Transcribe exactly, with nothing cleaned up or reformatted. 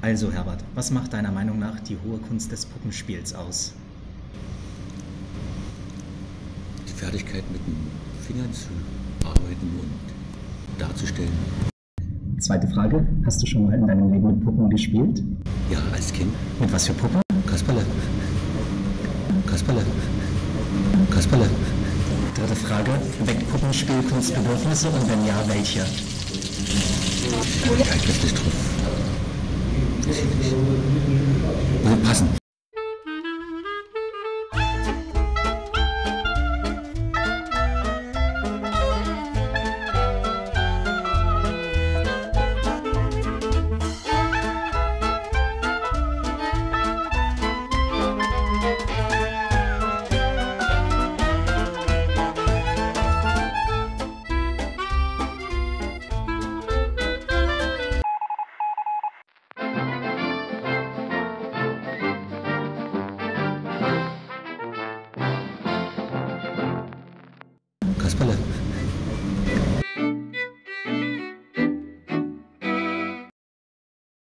Also Herbert, was macht deiner Meinung nach die hohe Kunst des Puppenspiels aus? Die Fertigkeit, mit den Fingern zu arbeiten und darzustellen. Zweite Frage, hast du schon mal in deinem Leben mit Puppen gespielt? Ja, als Kind. Mit was für Puppen? Kasperle. Kasperle. Kasperle. Dritte Frage, weckt Puppenspiel Kunstbedürfnisse und wenn ja, welche? Ja, ich weiß nicht drauf. Weiß ich nicht. Würde passen. Kasperle.